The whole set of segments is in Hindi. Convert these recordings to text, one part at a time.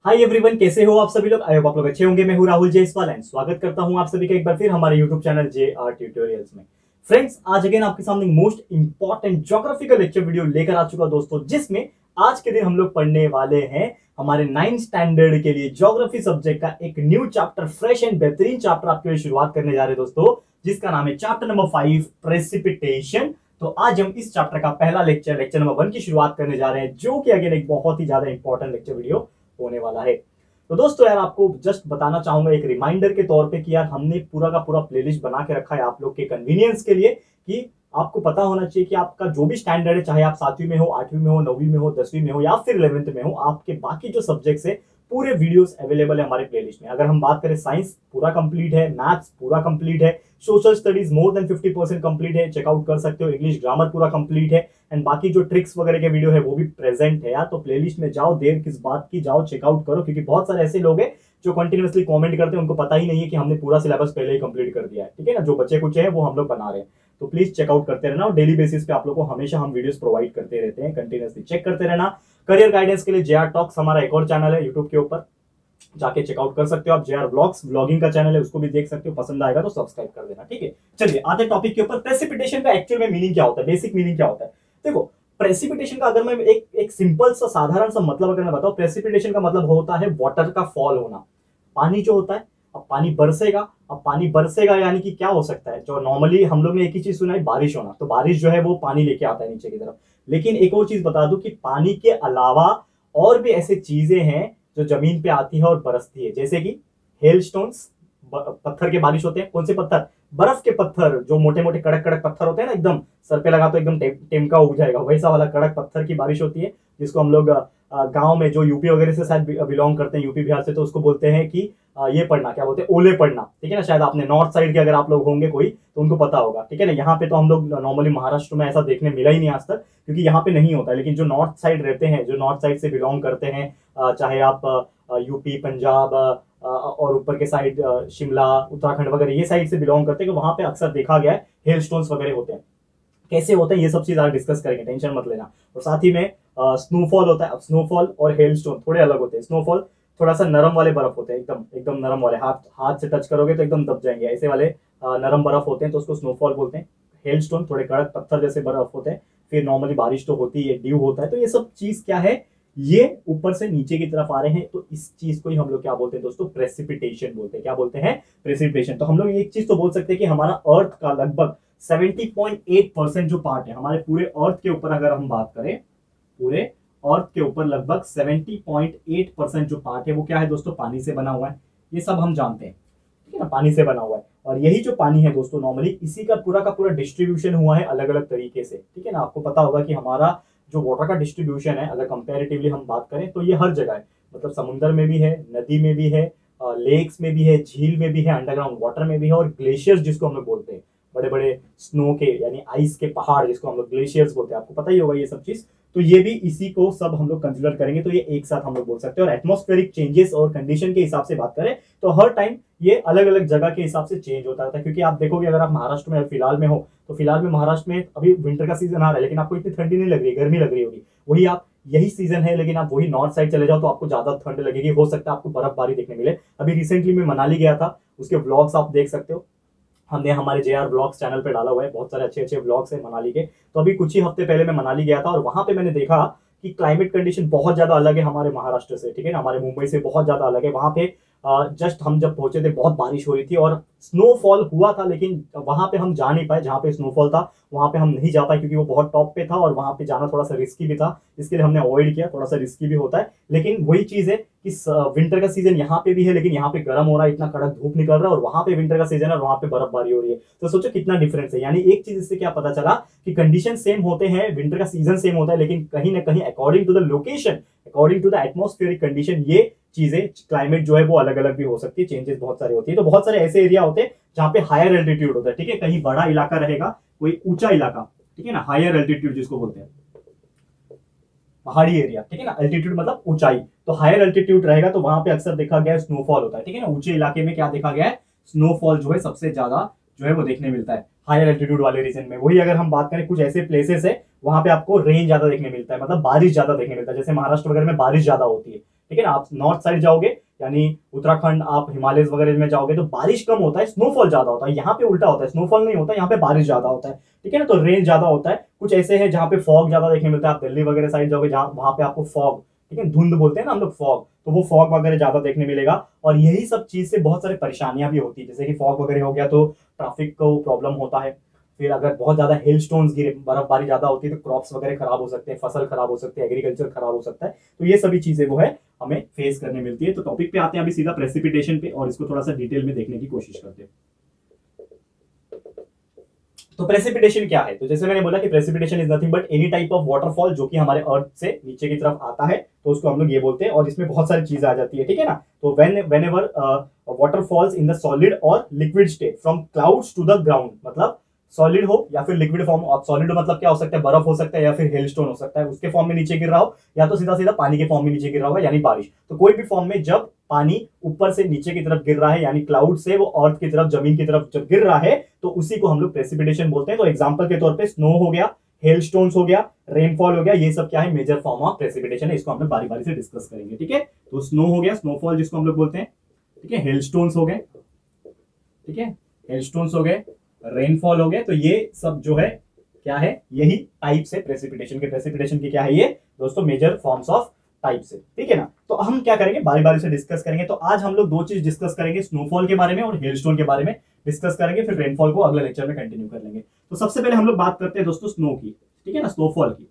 हाय एवरीवन, कैसे हो आप सभी लोग। आई होप आप लोग अच्छे होंगे। मैं हूं राहुल जयसवाल एंड स्वागत करता हूं आप सभी का एक बार फिर हमारे यूट्यूब चैनल JR ट्यूटोरियल्स में। फ्रेंड्स, आज अगेन आपके सामने most important geographical lecture video लेकर आ चुका दोस्तों, जिसमें आज के दिन हम लोग पढ़ने वाले हैं हमारे 9th स्टैंडर्ड के लिए ज्योग्राफी सब्जेक्ट का एक न्यू चैप्टर, फ्रेश एंड बेहतरीन चैप्टर आपके लिए शुरुआत करने जा रहे हैं दोस्तों, जिसका नाम है चैप्टर नंबर 5 प्रेसिपिटेशन। तो आज हम इस चैप्टर का पहला लेक्चर नंबर 1 की शुरुआत करने जा रहे हैं, जो कि अगेन एक बहुत ही ज्यादा इंपॉर्टेंट लेक्चर वीडियो होने वाला है। तो दोस्तों यार, आपको जस्ट बताना चाहूंगा एक रिमाइंडर के तौर पे कि यार हमने पूरा का पूरा प्लेलिस्ट बना के रखा है आप लोग के कन्वीनियंस के लिए, कि आपको पता होना चाहिए कि आपका जो भी स्टैंडर्ड है, चाहे आप 7वीं में हो, 8वीं में हो, 9वीं में हो, 10वीं में हो या फिर 11th में हो, आपके बाकी जो सब्जेक्ट्स है पूरे वीडियोस अवेलेबल है हमारे प्लेलिस्ट में। अगर हम बात करें, साइंस पूरा कंप्लीट है, मैथ्स पूरा कंप्लीट है, social studies more than 50% complete है, चेकआउट कर सकते हो, इंग्लिश ग्रामर पूरा कंप्लीट है, एंड बाकी जो ट्रिक्स वगैरह के वीडियो है वो भी प्रेजेंट है यार। तो प्लेलिस्ट में जाओ, देर किस बात की, जाओ चेकआउट करो, क्योंकि बहुत सारे ऐसे लोग हैं जो कंटिन्यूअसली कमेंट करते हैं, उनको पता ही नहीं है कि हमने पूरा सिलेबस पहले ही कंप्लीट कर दिया है। ठीक है ना, जो बच्चे कुछ है वो हम लोग बना रहे हैं। तो प्लीज चेकआउट करते रहना, और डेली बेसिस पे आप लोग को हमेशा हम वीडियोस प्रोवाइड करते रहते हैं, कंटिन्यूअसली चेक करते रहना। करियर गाइडेंस के लिए JR टॉक्स हमारा एक और चैनल है यूट्यूब के ऊपर, जाके चेकआउट कर सकते हो आप। JR व्लॉग्स व्लॉगिंग का चैनल है, उसको भी देख सकते हो, पसंद आएगा तो सब्सक्राइब कर देना। ठीक है, चलिए आते टॉपिक के ऊपर। प्रेसिपिटेशन का एक्चुअल में मीनिंग क्या होता है, बेसिक मीनिंग क्या होता है। देखो, प्रेसिपिटेशन का अगर मैं एक सिंपल सा साधारण सा मतलब अगर मैं बताऊं, प्रेसिपिटेशन का मतलब होता है वाटर का फॉल होना। पानी जो होता है, अब पानी बरसेगा, अब पानी बरसेगा यानी कि क्या हो सकता है, जो नॉर्मली हम लोग ने एक ही चीज सुना है, बारिश होना। तो बारिश जो है वो पानी लेके आता है नीचे की तरफ। लेकिन एक और चीज बता दूं कि पानी के अलावा और भी ऐसे चीजें हैं जो जमीन पे आती है और बरसती है, जैसे कि हेल स्टोन्स, पत्थर के बारिश होते हैं। कौन से पत्थर? बर्फ के पत्थर, जो मोटे मोटे कड़क कड़क पत्थर होते हैं ना, एकदम सर पे लगा तो एकदम टेमका उग जाएगा, वैसा वाला कड़क पत्थर की बारिश होती है, जिसको हम लोग गांव में, जो यूपी वगैरह से शायद बिलोंग करते हैं, यूपी बिहार से, तो उसको बोलते हैं कि ये पढ़ना, क्या बोलते हैं, ओले पढ़ना। ठीक है ना, शायद आपने नॉर्थ साइड के अगर आप लोग होंगे कोई तो उनको पता होगा। ठीक है ना, यहाँ पे तो हम लोग नॉर्मली महाराष्ट्र में ऐसा देखने मिला ही नहीं आज तक, क्योंकि यहाँ पे नहीं होता है। लेकिन जो नॉर्थ साइड रहते हैं, जो नॉर्थ साइड से बिलोंग करते हैं, चाहे आप यूपी, पंजाब और ऊपर के साइड शिमला, उत्तराखंड वगैरह, ये साइड से बिलोंग करते हैं, कि वहां पे अक्सर देखा गया है हेल स्टोन्स वगैरह होते हैं। कैसे होते हैं ये सब चीज आज डिस्कस करेंगे, टेंशन मत लेना। और साथ ही में स्नोफॉल होता है। अब स्नोफॉल और हेल स्टोन थोड़े अलग होते हैं। स्नोफॉल थोड़ा सा नरम वाले बर्फ होते हैं, एकदम एकदम नरम वाले, हाथ हाथ से टच करोगे तो एकदम दब जाएंगे, ऐसे वाले नरम बर्फ होते हैं, तो उसको स्नोफॉल बोलते हैं। हेल स्टोन थोड़े कड़क पत्थर जैसे बर्फ होते हैं। फिर नॉर्मली बारिश तो होती है, ड्यू होता है। तो ये सब चीज क्या है, ये ऊपर से नीचे की तरफ आ रहे हैं, तो इस चीज को ही हम लोग क्या बोलते हैं दोस्तों, प्रेसिपिटेशन बोलते हैं। क्या बोलते हैं? प्रेसिपिटेशन। तो हम लोग एक चीज तो बोल सकते हैं कि हमारा अर्थ का लगभग 70.8% जो पार्ट है हमारे पूरे अर्थ के ऊपर, अगर हम बात करें पूरे अर्थ के ऊपर, लगभग 70.8% जो पार्ट है वो क्या है दोस्तों, पानी से बना हुआ है। ये सब हम जानते हैं, ठीक है ना, पानी से बना हुआ है। और यही जो पानी है दोस्तों, नॉर्मली इसी का पूरा डिस्ट्रीब्यूशन हुआ है अलग अलग तरीके से। ठीक है ना, आपको पता होगा कि हमारा जो वाटर का डिस्ट्रीब्यूशन है, अगर कंपैरेटिवली हम बात करें तो ये हर जगह है। मतलब समुद्र में भी है, नदी में भी है, लेक्स में भी है, झील में भी है, अंडरग्राउंड वाटर में भी है, और ग्लेशियर्स जिसको हम लोग बोलते हैं, बड़े बड़े स्नो के यानी आइस के पहाड़ जिसको हम लोग ग्लेशियर्स बोलते हैं, आपको पता ही होगा ये सब चीज। तो ये भी इसी को सब हम लोग कंसिडर करेंगे, तो ये एक साथ हम लोग बोल सकते हैं। और एटमॉस्फेरिक चेंजेस और कंडीशन के हिसाब से बात करें तो हर टाइम ये अलग अलग जगह के हिसाब से चेंज होता रहता है। क्योंकि आप देखोगे, अगर आप महाराष्ट्र में फिलहाल में हो, तो फिलहाल में महाराष्ट्र में अभी विंटर का सीजन आ रहा है, लेकिन आपको इतनी ठंडी नहीं लग रही है, गर्मी लग रही होगी। वही आप, यही सीजन है, लेकिन आप वही नॉर्थ साइड चले जाओ तो आपको ज्यादा ठंड लगेगी, हो सकता है आपको बर्फबारी देखने मिले। अभी रिसेंटली मैं मनाली गया था, उसके व्लॉग्स आप देख सकते हो, हमने हमारे JR व्लॉग्स चैनल पे डाला हुआ है, बहुत सारे अच्छे अच्छे व्लॉग्स हैं मनाली के। तो अभी कुछ ही हफ्ते पहले मैं मनाली गया था, और वहां पे मैंने देखा कि क्लाइमेट कंडीशन बहुत ज्यादा अलग है हमारे महाराष्ट्र से। ठीक है ना, हमारे मुंबई से बहुत ज्यादा अलग है। वहां पे जस्ट हम जब पहुंचे थे, बहुत बारिश हो रही थी और स्नोफॉल हुआ था, लेकिन वहां पे हम जा नहीं पाए। जहां पे स्नोफॉल था वहां पे हम नहीं जा पाए, क्योंकि वो बहुत टॉप पे था और वहां पे जाना थोड़ा सा रिस्की भी था, इसके लिए हमने अवॉइड किया। थोड़ा सा रिस्की भी होता है, लेकिन वही चीज है कि विंटर का सीजन यहाँ पे भी है, लेकिन यहाँ पे गर्म हो रहा है, इतना कड़क धूप निकल रहा है, और वहां पे विंटर का सीजन है और वहां पे बर्फबारी हो रही है। तो सोचो कितना डिफरेंस है। यानी एक चीज इससे क्या पता चला कि कंडीशन सेम होते हैं, विंटर का सीजन सेम होता है, लेकिन कहीं ना कहीं according to the location, according to the atmospheric condition, ये चीजें, क्लाइमेट जो है वो अलग अलग भी हो सकती है, चेंजेस बहुत सारे होती है। तो बहुत सारे ऐसे एरिया होते हैं जहां पे हायर एल्टीट्यूड होता है। ठीक है, कहीं बड़ा इलाका रहेगा, कोई ऊंचा इलाका, ठीक है ना, हायर एल्टीट्यूड जिसको बोलते हैं, पहाड़ी एरिया। ठीक है ना, एल्टीट्यूड मतलब ऊंचाई, तो हायर एल्टीट्यूड रहेगा, तो वहां पे अक्सर देखा गया है स्नोफॉल होता है। ठीक है ना, ऊंचे इलाके में क्या देखा गया है, स्नोफॉल जो है सबसे ज्यादा जो है वो देखने मिलता है हायर एल्टीट्यूड वाले रीजन में। वही अगर हम बात करें, कुछ ऐसे प्लेसेस है वहां पे आपको रेन ज्यादा देखने मिलता है, मतलब बारिश ज्यादा देखने मिलता है। जैसे महाराष्ट्र वगैरह में बारिश ज्यादा होती है, ठीक है ना। आप नॉर्थ साइड जाओगे यानी उत्तराखंड, आप हिमालय वगैरह में जाओगे तो बारिश कम होता है, स्नोफॉल ज्यादा होता है। यहाँ पे उल्टा होता है, स्नोफॉल नहीं होता, यहाँ पे बारिश ज्यादा होता है, ठीक है ना। तो रेन ज्यादा होता है। कुछ ऐसे है जहाँ पे फॉग ज्यादा देखने मिलता है। आप दिल्ली वगैरह साइड जाओगे जहाँ वहां पे आपको फॉग, ठीक है, धुंध बोलते हैं ना हम लोग फॉग, तो वो फॉग वगैरह ज्यादा देखने मिलेगा। और यही सब चीज से बहुत सारी परेशानियां भी होती है, जैसे कि फॉग वगैरह हो गया तो ट्रैफिक को प्रॉब्लम होता है। फिर अगर बहुत ज्यादा हेल स्टोन्स गिरे, बर्फबारी ज्यादा होती है तो क्रॉप्स वगैरह खराब हो सकते हैं, फसल खराब हो सकते हैं, एग्रीकल्चर खराब हो सकता है। तो ये सभी चीजें वो है हमें फेस करने मिलती है। तो टॉपिक पे आते हैं अभी सीधा प्रेसिपिटेशन पे, और इसको थोड़ा सा डिटेल में देखने की कोशिश करते हैं। तो प्रेसिपिटेशन क्या है? तो जैसे मैंने बोला कि precipitation is nothing but any type of waterfall जो कि हमारे अर्थ से नीचे की तरफ आता है, तो उसको हम लोग ये बोलते हैं। और इसमें बहुत सारी चीजें आ जाती है, ठीक है ना। तो whenever water falls in the solid और liquid state from clouds to the ground, मतलब सॉलिड हो या फिर लिक्विड फॉर्म। अब सॉलिड मतलब क्या हो सकता है? बर्फ हो सकता है या फिर हेलस्टोन हो सकता है, उसके फॉर्म में नीचे गिर रहा हो, या तो सीधा सीधा पानी के फॉर्म में नीचे गिर रहा होगा यानी बारिश। तो कोई भी फॉर्म में जब पानी ऊपर से नीचे की तरफ गिर रहा है यानी क्लाउड से वो अर्थ की तरफ, जमीन की तरफ जब गिर रहा है, तो उसी को हम लोग प्रेसिपिटेशन बोलते हैं। तो एग्जांपल के तौर पे स्नो हो गया, हेलस्टोन्स हो गया, रेनफॉल हो गया, ये सब क्या है? मेजर फॉर्म ऑफ प्रेसिपिटेशन है। इसको हम लोग बारी बारी से डिस्कस करेंगे, ठीक है। तो स्नो हो गया, स्नोफॉल जिसको हम लोग बोलते हैं, ठीक है। हेलस्टोन्स हो गए, ठीक है, हेलस्टोन्स हो गए, रेनफॉल हो गए। तो ये सब जो है क्या है? यही टाइप्स है प्रेसिपिटेशन के। प्रेसिपिटेशन की क्या है ये दोस्तों? मेजर फॉर्म्स ऑफ टाइप्स है, ठीक है ना। तो हम क्या करेंगे? बारी बारी से डिस्कस करेंगे। तो आज हम लोग दो चीज डिस्कस करेंगे, स्नोफॉल के बारे में और हेलस्टोन के बारे में डिस्कस करेंगे। फिर रेनफॉल को अगले लेक्चर में कंटिन्यू कर लेंगे। तो सबसे पहले हम लोग बात करते हैं दोस्तों स्नो की, ठीक है ना, स्नोफॉल की।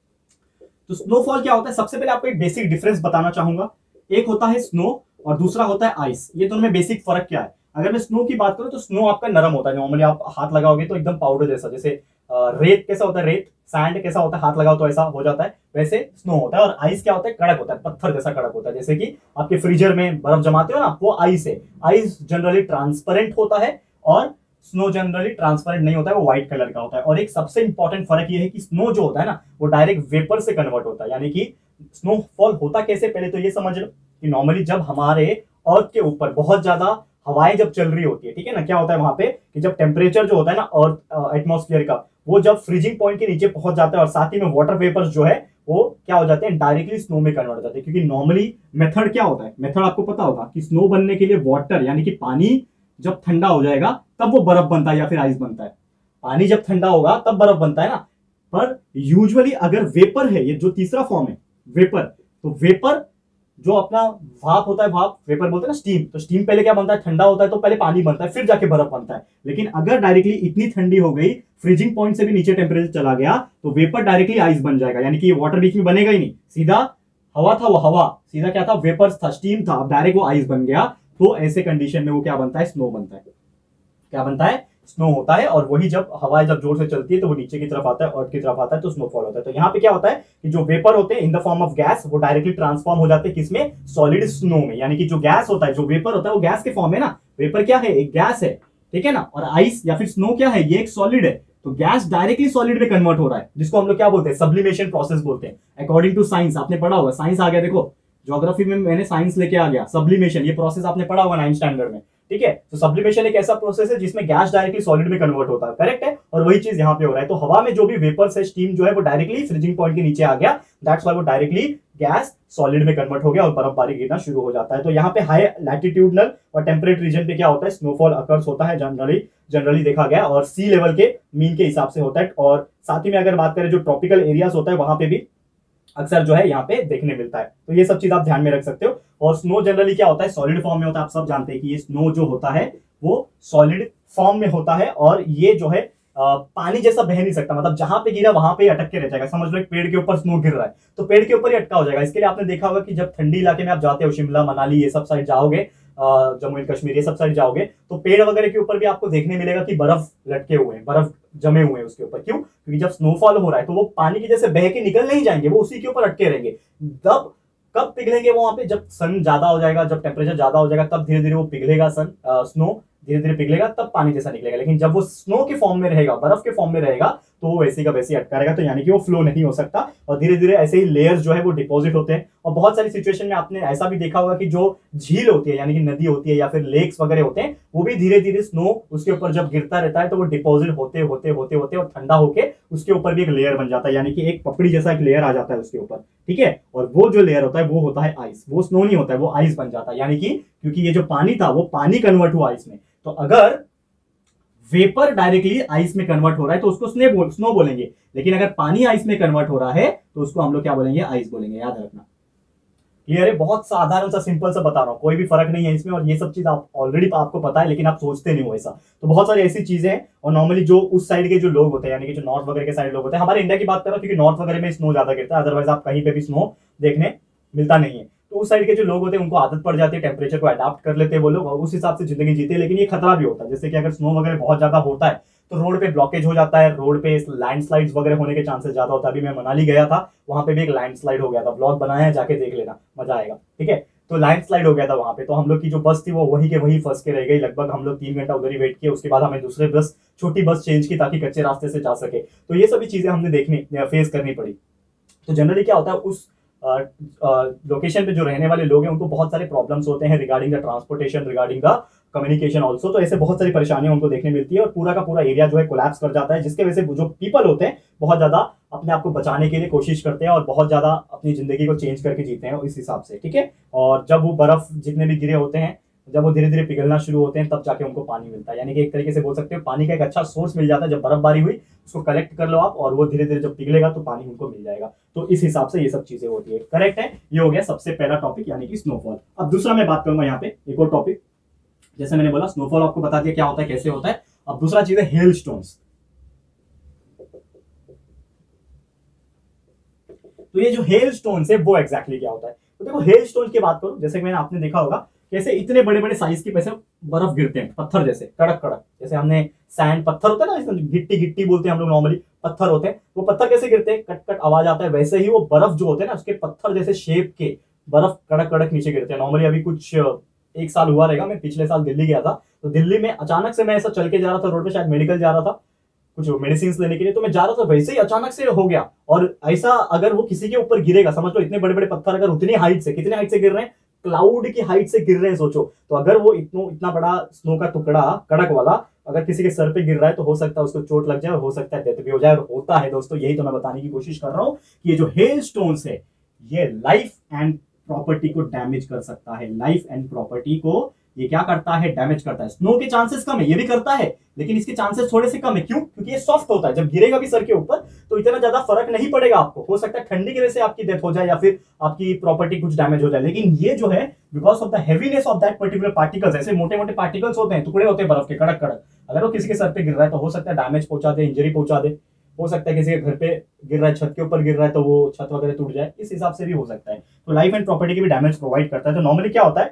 तो स्नोफॉल क्या होता है? सबसे पहले आपको एक बेसिक डिफरेंस बताना चाहूंगा। एक होता है स्नो और दूसरा होता है आइस। ये दोनों में बेसिक फर्क क्या है? अगर मैं स्नो की बात करूं तो स्नो आपका नरम होता है, नॉर्मली आप हाथ लगाओगे तो एकदम पाउडर जैसा, जैसे रेत कैसा होता है, रेत सैंड कैसा होता है, हाथ लगाओ तो ऐसा हो जाता है, वैसे स्नो होता है। और आइस क्या होता है? कड़क होता है, पत्थर जैसा कड़क होता है। जैसे कि आपके फ्रीजर में बर्फ जमाते हो ना, वो आइस है। आइस जनरली ट्रांसपेरेंट होता है और स्नो जनरली ट्रांसपेरेंट नहीं होता है, वो व्हाइट कलर का होता है। और एक सबसे इंपॉर्टेंट फर्क ये है कि स्नो जो होता है ना, वो डायरेक्ट वेपर से कन्वर्ट होता है। यानी कि स्नोफॉल होता कैसे? पहले तो ये समझ लो कि नॉर्मली जब हमारे अर्थ के ऊपर बहुत ज्यादा हवाएं जब चल रही होती है, ठीक है ना, क्या होता है वहां पे कि जब टेम्परेचर जो होता है ना अर्थ एटमॉस्फेयर का, वो जब फ्रीजिंग पॉइंट के नीचे पहुंच जाता है और साथ ही में वाटर वेपर्स जो है वो क्या हो जाते हैं? डायरेक्टली स्नो में कन्वर्ट हो जाते हैं। क्योंकि नॉर्मली मेथड क्या होता है? मेथड आपको पता होगा कि स्नो बनने के लिए वाटर यानी कि पानी जब ठंडा हो जाएगा तब वो बर्फ बनता है या फिर आइस बनता है। पानी जब ठंडा होगा तब बर्फ बनता है ना। पर यूजुअली अगर वेपर है, ये जो तीसरा फॉर्म है वेपर, तो वेपर जो अपना भाप होता है, भाप वेपर बोलते हैं ना, स्टीम। तो स्टीम पहले क्या बनता है? ठंडा होता है तो पहले पानी बनता है, फिर जाके बर्फ बनता है। लेकिन अगर डायरेक्टली इतनी ठंडी हो गई, फ्रीजिंग पॉइंट से भी नीचे टेम्परेचर चला गया, तो वेपर डायरेक्टली आइस बन जाएगा। यानी कि ये वाटर बीच में बनेगा ही नहीं, सीधा हवा था, वो हवा सीधा क्या था? वेपर था, स्टीम था, अब डायरेक्ट वो आइस बन गया। तो ऐसे कंडीशन में वो क्या बनता है? स्नो बनता है। क्या बनता है? स्नो होता है। और वही जब हवाएं जब जोर से चलती है तो वो नीचे की तरफ आता है, अर्थ की तरफ आता है, तो स्नोफॉल होता है। तो यहाँ पे क्या होता है कि जो वेपर होते हैं in the form of gas, वो डायरेक्टली ट्रांसफॉर्म हो जाते हैं किसमें? सॉलिड स्नो में। यानी कि जो गैस होता है, जो वेपर होता है, वो गैस के फॉर्म है ना। वेपर क्या है? एक गैस है, ठीक है ना। और आइस या फिर स्नो क्या है? ये एक सॉलिड है। तो गैस डायरेक्टली सॉलिड में कन्वर्ट हो रहा है, जिसको हम लोग क्या बोलते हैं? सब्लिमेशन प्रोसेस बोलते हैं। अकॉर्डिंग टू साइंस, आपने पढ़ा होगा, साइंस आ गया, देखो ज्योग्राफी में मैंने साइंस लेके आ गया, सब्लिमेशन, ये प्रोसेस आपने पढ़ा होगा 9th स्टैंडर्ड में, ठीक है। तो सब्लिमेशन एक ऐसा प्रोसेस है जिसमें गैस डायरेक्टली सॉलिड में कन्वर्ट होता है, करेक्ट है। और वही चीज यहाँ पे हो रहा है। तो हवा में जो भी वेपर से स्टीम जो है वो डायरेक्टली फ्रीजिंग पॉइंट के नीचे आ गया, दैट्स व्हाई वो डायरेक्टली गैस सॉलिड में कन्वर्ट हो गया और बर्फबारी गिरना शुरू हो जाता है। तो यहाँ पे हाई लैटिट्यूडनल और टेम्परेट रीजन पे क्या होता है? स्नोफॉल अकर्स होता है जनरली देखा गया, और सी लेवल के मीन के हिसाब से होता है। और साथ ही में अगर बात करें जो ट्रॉपिकल एरियाज होता है वहां पे भी अक्सर जो है यहाँ पे देखने मिलता है। तो ये सब चीज आप ध्यान में रख सकते हो। और स्नो जनरली क्या होता है? सॉलिड फॉर्म में होता है। आप सब जानते हैं कि ये स्नो जो होता है वो सॉलिड फॉर्म में होता है, और ये जो है पानी जैसा बह नहीं सकता, मतलब जहां पे गिरा वहां पे अटक के रह जाएगा। समझ लो एक पेड़ के ऊपर स्नो गिर रहा है तो पेड़ के ऊपर ही अटका हो जाएगा। इसके लिए आपने देखा होगा कि जब ठंडी इलाके में आप जाते हो, शिमला मनाली ये सब साइड जाओगे, जम्मू एंड कश्मीर ये सब साइड जाओगे, तो पेड़ वगैरह के ऊपर भी आपको देखने मिलेगा कि बर्फ लटके हुए हैं, बर्फ जमे हुए हैं उसके ऊपर। क्यों? क्योंकि जब स्नोफॉल हो रहा है तो वो पानी की जैसे बह के निकल नहीं जाएंगे, वो उसी के ऊपर अटके रहेंगे। तब कब पिघलेंगे वो? वहां पे जब सन ज्यादा हो जाएगा, जब टेम्परेचर ज्यादा हो जाएगा, तब धीरे धीरे वो पिघलेगा, स्नो धीरे धीरे पिघलेगा, तब पानी जैसा निकलेगा। लेकिन जब वो स्नो के फॉर्म में रहेगा, बर्फ के फॉर्म में रहेगा, तो वैसे का वैसे अटका रहेगा, तो यानी कि वो फ्लो नहीं हो सकता और धीरे धीरे ऐसे ही लेयर्स जो है वो डिपॉजिट होते हैं। और बहुत सारी सिचुएशन में आपने ऐसा भी देखा होगा कि जो झील होती है यानी कि नदी होती है या फिर लेक्स वगैरह होते हैं, वो भी धीरे धीरे स्नो उसके ऊपर जब गिरता रहता है तो वो डिपॉजिट होते होते होते होते और ठंडा होके उसके ऊपर भी एक लेयर बन जाता है, यानी कि एक पपड़ी जैसा एक लेयर आ जाता है उसके ऊपर, ठीक है। और वो जो लेयर होता है वो होता है आइस, वो स्नो नहीं होता है, वो आइस बन जाता है, यानी कि क्योंकि ये जो पानी था वो पानी कन्वर्ट हुआ आइस में। तो अगर वेपर डायरेक्टली आइस में कन्वर्ट हो रहा है तो उसको स्नो बोलेंगे, लेकिन अगर पानी आइस में कन्वर्ट हो रहा है तो उसको हम लोग क्या बोलेंगे, आइस बोलेंगे। याद रखना, क्लियर है? बहुत साधारण सा सिंपल सा बता रहा हूं, कोई भी फर्क नहीं है इसमें। और ये सब चीज आप ऑलरेडी आपको पता है लेकिन आप सोचते नहीं हो ऐसा। तो बहुत सारी ऐसी चीजें हैं। और नॉर्मली जो उस साइड के जो लोग होते हैं यानी कि जो नॉर्थ वगैरह के साइड लोग होते हैं, हमारे इंडिया की बात कर रहा हूं क्योंकि नॉर्थ वगैरह में स्नो ज्यादा गिरता है, अदरवाइज आप कहीं पे भी स्नो देखने मिलता नहीं है। तो उस साइड के जो लोग होते हैं उनको आदत पड़ जाती है, टेम्परेचर को अडाप्ट कर लेते हैं वो लोग और उस हिसाब से जिंदगी जीते हैं। लेकिन ये खतरा भी होता है, जैसे कि अगर स्नो वगैरह बहुत ज्यादा होता है तो रोड पे ब्लॉकेज हो जाता है, रोड पे लैंडस्लाइड्स वगैरह होने के चांसेस ज्यादा होता है। अभी मैं मनाली गया था, वहां पे भी एक लैंडस्लाइड हो गया था, ब्लॉग बनाया है, जाके देख लेना, मजा आएगा, ठीक है। तो लैंडस्लाइड हो गया था वहां पे, तो हम लोग की जो बस थी वो वहीं के वहीं फंस के रह गई। लगभग हम लोग 3 घंटा उधर ही वेट किया, उसके बाद हमें दूसरे बस, छोटी बस चेंज की ताकि कच्चे रास्ते से जा सके। तो ये सभी चीजें हमने देखनी फेस करनी पड़ी। तो जनरली क्या होता है, उस लोकेशन पे जो रहने वाले लोग हैं उनको बहुत सारे प्रॉब्लम्स होते हैं regarding the transportation, regarding the communication also. तो ऐसे बहुत सारी परेशानियां उनको देखने मिलती है और पूरा का पूरा एरिया जो है कोलैप्स कर जाता है, जिसके वजह से जो पीपल होते हैं बहुत ज्यादा अपने आप को बचाने के लिए कोशिश करते हैं और बहुत ज्यादा अपनी जिंदगी को चेंज करके जीते हैं इस हिसाब से, ठीक है। और जब वो बर्फ जितने भी गिरे होते हैं, जब वो धीरे धीरे पिघलना शुरू होते हैं तब जाके उनको पानी मिलता है, यानी कि एक तरीके से बोल सकते हो पानी का एक अच्छा सोर्स मिल जाता है। जब बर्फबारी हुई उसको कलेक्ट कर लो आप और वो धीरे धीरे जब पिघलेगा तो पानी उनको मिल जाएगा। तो इस हिसाब से ये सब चीजें होती है, करेक्ट है। ये हो गया सबसे पहला टॉपिक यानी कि स्नोफॉल। अब दूसरा मैं बात करूंगा यहाँ पे एक और टॉपिक, जैसे मैंने बोला स्नोफॉल आपको बता दिया क्या होता है, कैसे होता है। अब दूसरा चीज है हेल स्टोन्स। तो ये जो हेल स्टोन्स है वो एग्जैक्टली क्या होता है। तो देखो हेल स्टोन की बात करो, जैसे कि मैंने आपने देखा होगा कैसे इतने बड़े बड़े साइज के पैसे बर्फ गिरते हैं, पत्थर जैसे कड़क कड़क, जैसे हमने सैंड पत्थर होता है ना, इसमें गिट्टी गिट्टी बोलते हैं हम लोग, नॉर्मली पत्थर होते हैं। वो पत्थर कैसे गिरते हैं, कट कट आवाज आता है, वैसे ही वो बर्फ जो होते हैं ना उसके पत्थर जैसे शेप के बर्फ कड़क कड़क नीचे गिरते हैं। नॉर्मली अभी कुछ 1 साल हुआ रहेगा, मैं पिछले साल दिल्ली गया था, तो दिल्ली में अचानक से मैं ऐसा चल के जा रहा था रोड पे, शायद मेडिकल जा रहा था कुछ मेडिसिन लेने के लिए, तो मैं जा रहा था वैसे ही अचानक से हो गया। और ऐसा अगर वो किसी के ऊपर गिरेगा, समझ लो इतने बड़े बड़े पत्थर अगर उतनी हाइट से, कितने हाइट से गिर रहे हैं, क्लाउड की हाइट से गिर रहे हैं सोचो। तो अगर वो इतना बड़ा स्नो का टुकड़ा कड़क वाला अगर किसी के सर पे गिर रहा है तो हो सकता है उसको चोट लग जाए और हो सकता है डेथ भी हो जाए, और होता है दोस्तों। यही तो मैं बताने की कोशिश कर रहा हूं कि ये जो हेल स्टोन्स है ये लाइफ एंड प्रॉपर्टी को डैमेज कर सकता है। लाइफ एंड प्रॉपर्टी को ये क्या करता है, डैमेज करता है। स्नो के चांसेस कम है, ये भी करता है लेकिन इसके चांसेस थोड़े से कम है। क्यों? क्योंकि ये सॉफ्ट होता है, जब गिरेगा भी सर के ऊपर तो इतना ज्यादा फर्क नहीं पड़ेगा आपको। हो सकता है ठंडी की वजह से आपकी डेथ हो जाए या फिर आपकी प्रॉपर्टी कुछ डैमेज हो जाए, लेकिन ये जो है because of the heaviness of that particular particles, ऐसे मोटे मोटे पार्टिकल्स होते हैं, टुकड़े होते हैं बर्फ के कड़क कड़क, अगर वो किसी के सर पे गिर रहा है तो हो सकता है डैमेज पहुंचा दे, इंजरी पहुंचा दे। हो सकता है किसी के घर पे गिर रहा है, छत के ऊपर गिर रहा है तो वो छत वगैरह टूट जाए, इस हिसाब से भी हो सकता है। तो लाइफ एंड प्रॉपर्टी की भी डैमेज प्रोवाइड करता है। तो नॉर्मली क्या होता है,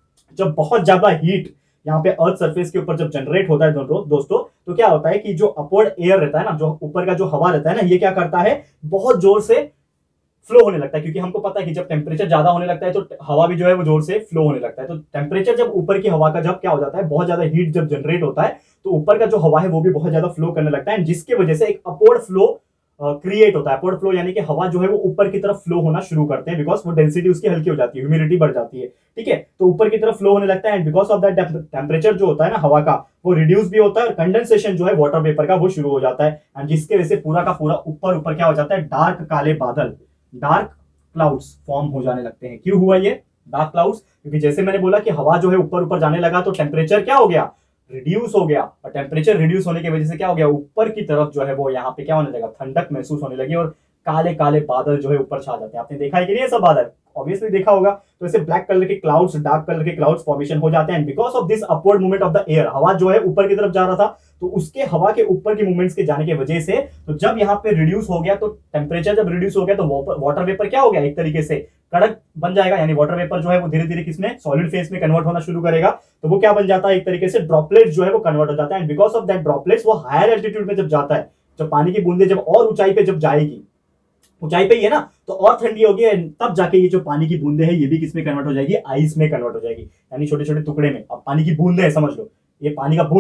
जब बहुत ज्यादा हीट यहाँ पे अर्थ सरफेस के ऊपर जब जनरेट होता है दोस्तों, तो क्या होता है कि जो अपवर्ड एयर रहता है ना, जो ऊपर का जो हवा रहता है ना, ये क्या करता है, बहुत जोर से फ्लो होने लगता है। क्योंकि हमको पता है कि जब टेम्परेचर ज्यादा होने लगता है तो हवा भी जो है वो जोर से फ्लो होने लगता है। तो टेम्परेचर जब ऊपर की हवा का जब क्या हो जाता है, बहुत ज्यादा हीट जब जनरेट होता है तो ऊपर का जो हवा है वो भी बहुत ज्यादा फ्लो करने लगता है, जिसकी वजह से एक अपवर्ड फ्लो क्रिएट होता है। अपवर्ड फ्लो यानी कि हवा जो है वो ऊपर की तरफ फ्लो होना शुरू करते हैं, बिकॉज वो डेंसिटी उसकी हल्की हो जाती है, ह्यूमिडिटी बढ़ जाती है, ठीक है। तो ऊपर की तरफ फ्लो होने लगता है and because of that temperature जो होता है ना हवा का वो रिड्यूस भी होता है और कंडेंसेशन जो है वाटर वेपर का वो शुरू हो जाता है। एंड जिसके वजह से पूरा का पूरा ऊपर ऊपर क्या हो जाता है, डार्क काले बादल, डार्क क्लाउड्स फॉर्म हो जाने लगते हैं। क्यों हुआ ये डार्क क्लाउड्स? क्योंकि जैसे मैंने बोला कि हवा जो है ऊपर ऊपर जाने लगा तो टेम्परेचर क्या हो गया, रिड्यूस हो गया, और टेम्परेचर रिड्यूस होने की वजह से क्या हो गया, ऊपर की तरफ जो है वो यहाँ पे क्या होने लगा, ठंडक महसूस होने लगी और काले काले बादल जो है ऊपर छा जाते हैं। आपने देखा है कि नहीं सब बादल, ऑब्वियसली देखा होगा। तो ऐसे ब्लैक कलर के क्लाउड्स, डार्क कलर के क्लाउड्स फॉर्मेशन हो जाते हैं because of this upward movement of the air. हवा जो है ऊपर की तरफ जा रहा था तो उसके हवा के ऊपर की मूवमेंट्स के जाने की वजह से, तो जब यहाँ पे रिड्यूस हो गया तो टेम्परेचर जब रिड्यूस हो गया तो वाटर वेपर क्या हो गया, एक तरीके से कड़क बन जाएगा। यानी वाटर वेपर जो है वो धीरे धीरे किसमें, सॉलिड फेज में कन्वर्ट होना शुरू करेगा। तो वो क्या बन जाता है, एक तरीके से ड्रॉपलेट्स जो है वो कन्वर्ट हो जाता है। And because of that droplets वो हायर एल्टीट्यूड में जब जाता है, जब पानी की बूंदे जब और ऊंचाई पे जब जाएगी, ऊंचाई पे ही है ना, तो और ठंडी होगी, तब जाके ये जो पानी की बूंदे है ये भी किसमें कन्वर्ट हो जाएगी, आइस में कन्वर्ट हो जाएगी। यानी छोटे छोटे टुकड़े में। अब पानी की बूंदे है, समझ लो ये पानी का बूंद है,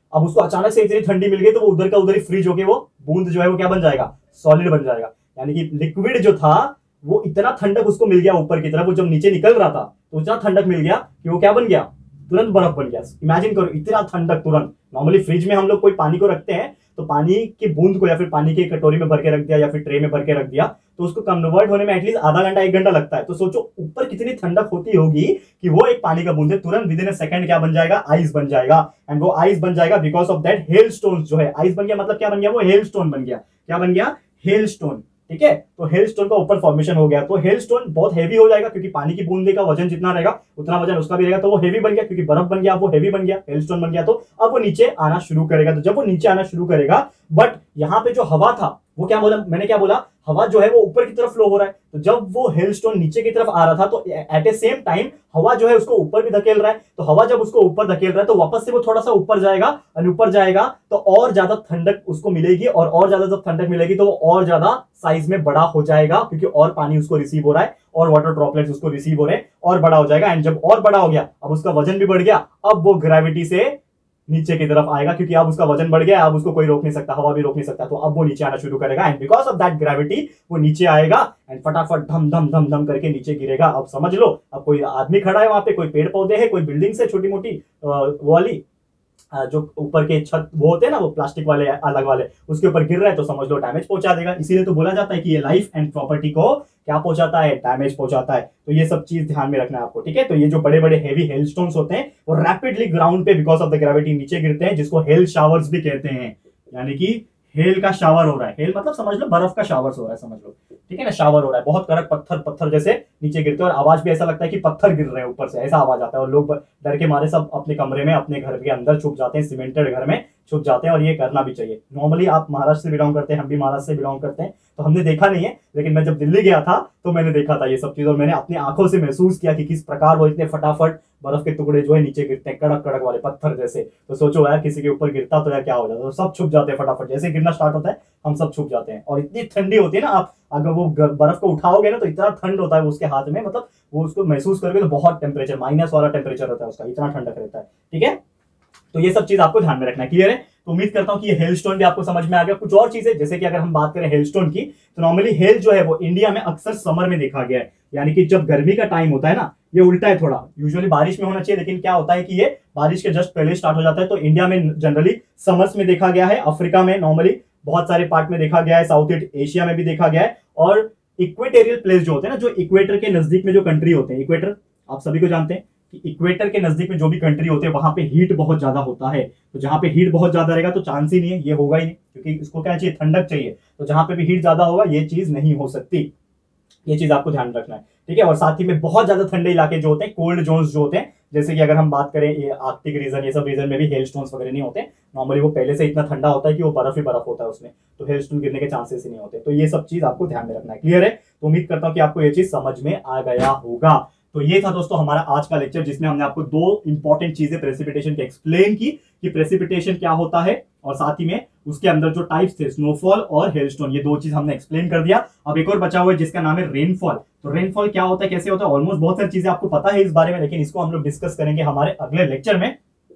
अब उसको अचानक से इतनी ठंडी मिल गई तो वो उधर का उधर ही फ्रीज होके वो बूंद जो है वो क्या बन जाएगा, सॉलिड बन जाएगा। यानी कि लिक्विड जो था वो इतना ठंडक उसको मिल गया ऊपर की तरफ, वो जब नीचे निकल रहा था तो इतना ठंडक मिल गया कि वो क्या बन गया, तुरंत बर्फ बन गया। इमेजिन करो इतना ठंडक तुरंत। नॉर्मली फ्रिज में हम लोग कोई पानी को रखते हैं तो पानी की बूंद को या फिर पानी की कटोरी में भर के रख दिया या फिर ट्रे में भर के रख दिया तो उसको कन्वर्ट होने में एटलीस्ट आधा घंटा 1 घंटा लगता है। तो सोचो ऊपर कितनी ठंडक होती होगी कि वो एक पानी का बूंद है तुरंत विद इन अ सेकंड क्या बन जाएगा, आइस बन जाएगा। एंड वो आइस बन जाएगा because of that hail stone जो है। आइस बन गया मतलब क्या बन गया, वो हेल स्टोन बन गया। क्या बन गया, हेल स्टोन। ठीक है, तो हेल स्टोन का ऊपर फॉर्मेशन हो गया तो हेल स्टोन बहुत हेवी हो जाएगा क्योंकि पानी की बूंदे का वजन जितना रहेगा उतना वजन उसका भी रहेगा, तो वो हेवी बन गया क्योंकि बर्फ बन गया, वो हेवी बन गया, हेल स्टोन बन गया। तो अब वो नीचे आना शुरू करेगा। तो जब वो नीचे आना शुरू करेगा, बट यहाँ पे जो हवा था वो क्या बोला, मैंने क्या बोला, हवा जो है वो ऊपर की तरफ फ्लो हो रहा है। तो जब वो हेल स्टोन नीचे की तरफ आ रहा था तो एट ए सेम टाइम हवा जो है उसको ऊपर भी धकेल रहा है। तो हवा जब उसको ऊपर धकेल रहा है तो वापस से वो थोड़ा सा ऊपर जाएगा और ऊपर जाएगा तो और ज्यादा ठंडक उसको मिलेगी और ज्यादा जब ठंडक मिलेगी तो वो और ज्यादा साइज में बड़ा हो जाएगा क्योंकि और पानी उसको रिसीव हो रहा है और वाटर ड्रॉपलेट्स उसको रिसीव हो रहे हैं और बड़ा हो जाएगा। एंड जब और बड़ा हो गया अब उसका वजन भी बढ़ गया, अब वो ग्रेविटी से नीचे की तरफ आएगा क्योंकि अब उसका वजन बढ़ गया, अब उसको कोई रोक नहीं सकता, हवा भी रोक नहीं सकता। तो अब वो नीचे आना शुरू करेगा and because of that gravity वो नीचे आएगा एंड फटाफट धम धम धम धम करके नीचे गिरेगा। अब समझ लो, अब कोई आदमी खड़ा है वहां पे, कोई पेड़ पौधे है, कोई बिल्डिंग से छोटी मोटी वो वाली जो ऊपर के छत वो होते हैं ना वो प्लास्टिक वाले अलग वाले, उसके ऊपर गिर रहा है तो समझ लो डैमेज पहुंचा देगा। इसीलिए तो बोला जाता है कि ये लाइफ एंड प्रॉपर्टी को क्या पहुंचाता है, डैमेज पहुंचाता है। तो ये सब चीज ध्यान में रखना है आपको। ठीक है, तो ये जो बड़े बड़े हेवी हेलस्टोन्स होते हैं वो रैपिडली ग्राउंड पे बिकॉज ऑफ द ग्रेविटी नीचे गिरते हैं, जिसको हेल शावर्स भी कहते हैं। यानी कि हेल का शावर हो रहा है, हेल मतलब समझ लो बर्फ का शावर हो रहा है, समझ लो। ठीक है ना, शावर हो रहा है, बहुत कड़क पत्थर पत्थर जैसे नीचे गिरते हैं और आवाज भी ऐसा लगता है कि पत्थर गिर रहे हैं ऊपर से, ऐसा आवाज आता है। और लोग डर के मारे सब अपने कमरे में अपने घर के अंदर छुप जाते हैं, सीमेंटेड घर में छुप जाते हैं और ये करना भी चाहिए। नॉर्मली आप महाराष्ट्र से बिलोंग करते हैं, हम भी महाराष्ट्र से बिलोंग करते हैं, तो हमने देखा नहीं है, लेकिन मैं जब दिल्ली गया था तो मैंने देखा था ये सब चीज और मैंने अपनी आंखों से महसूस किया कि किस प्रकार वो इतने फटाफट बर्फ के टुकड़े जो है नीचे गिरते हैं, कड़क कड़क वाले पत्थर जैसे। तो सोचो यार किसी के ऊपर गिरता तो यार क्या हो जाता, तो सब छुप जाते हैं फटाफट, जैसे गिरना स्टार्ट होता है हम सब छुप जाते हैं। और इतनी ठंडी होती है ना, आप अगर वो बर्फ को उठाओगे ना तो इतना ठंड होता है उसके हाथ में, मतलब वो उसको महसूस करोगे तो बहुत टेम्परेचर माइनस वाला टेम्परेचर होता है उसका, इतना ठंडक रहता है। ठीक है, तो ये सब चीज आपको ध्यान में रखना है। क्लियर है? तो उम्मीद करता हूं कि ये हेल स्टोन भी आपको समझ में आ गया। कुछ और चीजें जैसे कि अगर हम बात करें हेल स्टोन की तो नॉर्मली हेल जो है वो इंडिया में अक्सर समर में देखा गया है, यानी कि जब गर्मी का टाइम होता है ना, ये उल्टा है थोड़ा, यूजुअली बारिश में होना चाहिए लेकिन क्या होता है कि ये बारिश के जस्ट पहले स्टार्ट हो जाता है। तो इंडिया में जनरली समर्स में देखा गया है, अफ्रीका में नॉर्मली बहुत सारे पार्ट में देखा गया है, साउथ ईस्ट एशिया में भी देखा गया है। और इक्वेटेरियल प्लेस जो होते हैं ना, जो इक्वेटर के नजदीक में जो कंट्री होते हैं, इक्वेटर आप सभी को जानते हैं कि इक्वेटर के नजदीक में जो भी कंट्री होते हैं वहां पे हीट बहुत ज्यादा होता है। तो जहां पे हीट बहुत ज्यादा रहेगा तो चांस ही नहीं है, ये होगा ही नहीं, क्योंकि इसको क्या चाहिए, ठंडक चाहिए। तो जहां पे भी हीट ज्यादा होगा ये चीज नहीं हो सकती, ये चीज आपको ध्यान रखना है। ठीक है, और साथ ही में बहुत ज्यादा ठंडे इलाके जो होते हैं, कोल्ड जोन्स जो होते हैं, जैसे कि अगर हम बात करें ये आर्कटिक रीजन, ये सब रीजन में भी हेल स्टोन्स वगैरह नहीं होते। नॉर्मली वो पहले से इतना ठंडा होता है कि वो बर्फ ही बर्फ होता है उसमें, तो हेल स्टोन गिरने के चांसेस ही नहीं होते। तो ये सब चीज आपको ध्यान में रखना है। क्लियर है? तो उम्मीद करता हूं कि आपको ये चीज समझ में आ गया होगा। तो ये था दोस्तों हमारा आज का लेक्चर, जिसमें हमने आपको दो इंपॉर्टेंट चीजें प्रेसिपिटेशन की एक्सप्लेन की कि प्रेसिपिटेशन क्या होता है और साथ ही में उसके अंदर जो टाइप्स थे स्नोफॉल और हेलस्टोन, ये दो चीज हमने एक्सप्लेन कर दिया। अब एक और बचा हुआ है जिसका नाम है रेनफॉल। तो रेनफॉल क्या होता है, कैसे होता है, ऑलमोस्ट बहुत सारी चीजें आपको पता है इस बारे में, लेकिन इसको हम लोग डिस्कस करेंगे हमारे अगले लेक्चर में,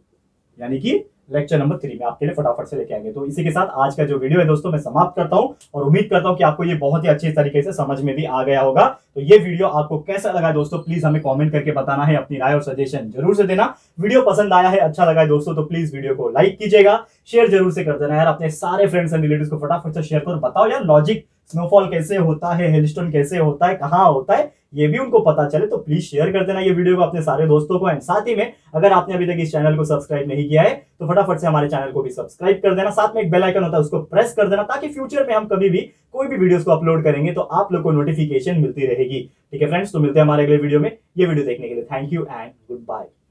यानी कि लेक्चर नंबर 3 में आपके लिए फटाफट से लेके आएंगे। तो इसी के साथ आज का जो वीडियो है दोस्तों मैं समाप्त करता हूं और उम्मीद करता हूं कि आपको ये बहुत ही अच्छे तरीके से समझ में भी आ गया होगा। तो ये वीडियो आपको कैसा लगा दोस्तों, प्लीज हमें कमेंट करके बताना है, अपनी राय और सजेशन जरूर से देना। वीडियो पसंद आया है, अच्छा लगा है दोस्तों, तो प्लीज वीडियो को लाइक कीजिएगा, शेयर जरूर से कर देना यार, अपने सारे फ्रेंड्स एंड रिलेटिव्स को फटाफट से शेयर करो। बताओ यार लॉजिक, स्नोफॉल कैसे होता है, हेलस्टोन कैसे होता है, कहां होता है, ये भी उनको पता चले। तो प्लीज शेयर कर देना ये वीडियो को अपने सारे दोस्तों को। एंड साथ ही में अगर आपने अभी तक इस चैनल को सब्सक्राइब नहीं किया है तो फटाफट से हमारे चैनल को भी सब्सक्राइब कर देना। साथ में एक बेल आइकन होता है उसको प्रेस कर देना, ताकि फ्यूचर में हम कभी भी कोई भी वीडियोस को अपलोड करेंगे तो आप लोग को नोटिफिकेशन मिलती रहेगी। ठीक है फ्रेंड्स, तो मिलते हैं हमारे अगले वीडियो में। ये वीडियो देखने के लिए thank you and good bye.